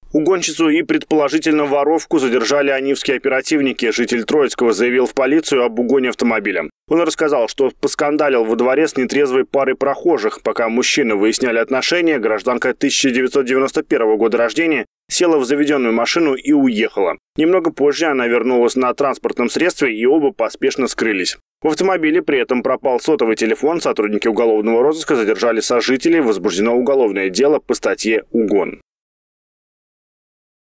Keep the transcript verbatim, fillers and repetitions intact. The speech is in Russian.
Угонщицу и предположительно воровку задержали анивские оперативники. Житель Троицкого заявил в полицию об угоне автомобиля. Он рассказал, что поскандалил во дворе с нетрезвой парой прохожих. Пока мужчины выясняли отношения, гражданка тысяча девятьсот девяносто первого года рождения села в заведенную машину и уехала. Немного позже она вернулась на транспортном средстве, и оба поспешно скрылись. В автомобиле при этом пропал сотовый телефон. Сотрудники уголовного розыска задержали сожителей. Возбуждено уголовное дело по статье «Угон».